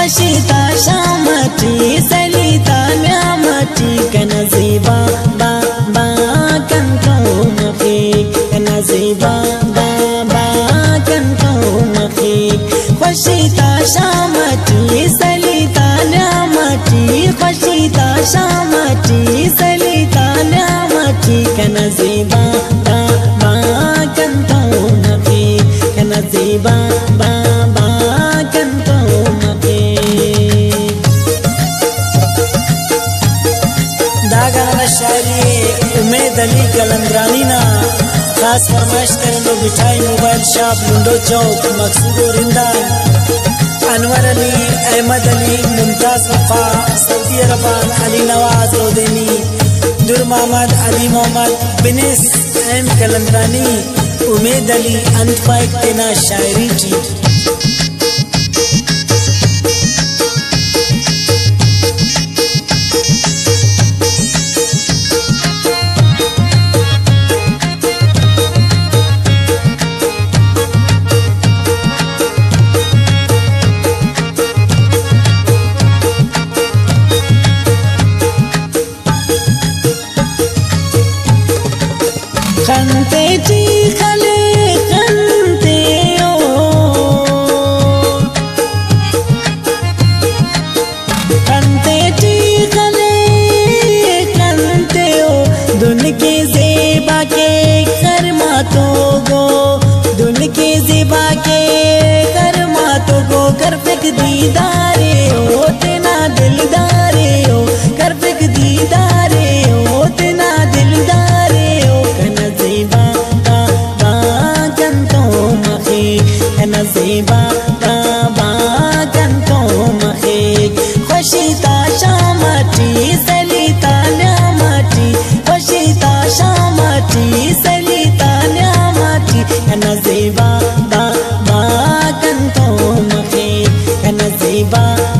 خوشیتا شامتی سلیتا نعمتی کنا زیبا با با کن تو مخیک کنا زیبا با با کن تو مخیک خوشیتا شامتی سلیتا نعمتی خوشیتا شامتی سلیتا نعمتی کنا زیبا با با کن تو مخیک کنا زیبا با با کن تو शायरी उम्मीद अली कलंदरानी ना खास फरमाइश करें लो मिठाई mobile shop Lundo Chowk Maqsood Rinda Anwar Ali Ahmed Ali Mumtaz Wafa Saudi अरबान अली नवाज ओदेनी दुर मोहम्मद अली मोहम्मद बिनिस एम कलंदरानी उम्मीद अली अनफाइक तेना शायरी की खनते जी खले खनते ओ खनते जी खले खनते ओ दुन के ज़ेबा के कर्मा तो गो दुन के ज़ेबा के कर्मा तो गो कर फिक दीदारे ओ तेना दिलदारे ओ कर फिक दीदारे ओ तेना दिलदारे ओ ज़ेबा बा बा कन तो मखीक कना ज़ेबा बा बा कन तो मखीक खुशीता शामती सलीता न्यामती खुशीता शामती सलीता न्यामती कना ज़ेबा बा बा कन तो मखीक कना ज़ेबा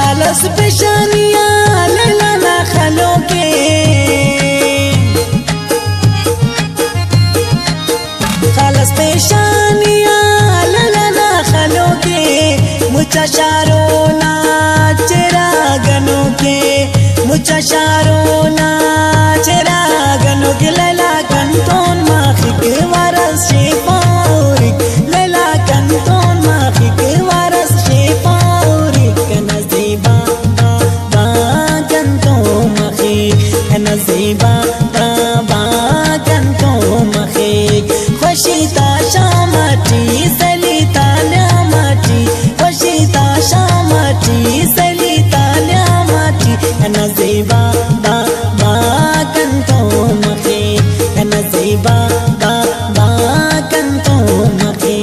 खालस पेशानियां लैला खलों के, खालस पेशानियां लैला खलों के, मुझा शारों ना चिरागनों के, मुझा शारों ना चिरागनों के। लैला कंटोन माखी के वारस शेफाउरी, लैला कंटोन माखी के वारस शेफाउरी, नज़ीबा बा कंटो मखी, नज़ीबा बा कंटो मखी, खुशीता शामती सलीता न्यामती, खुशीता शामती सलीता न्यामती, नज़ीबा बा कंटो मखी, नज़ीबा बा कंटो मखी।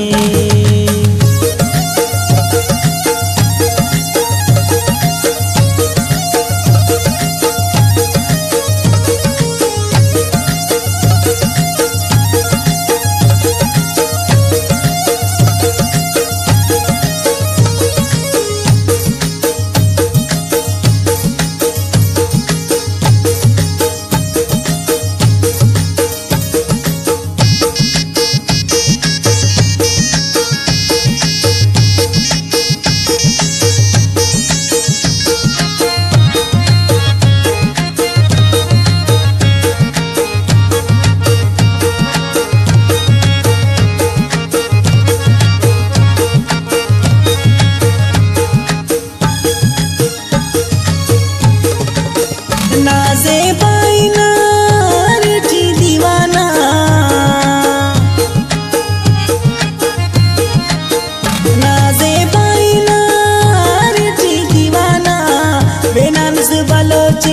नाज़े बाइना रेठी दीवाना, नाज़े बाइना रेठी दीवाना, बेनानस बलोची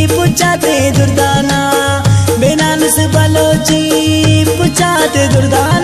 पुछाते दुर्दाना, बेनानस बलोची पुछाते दुर्दाना।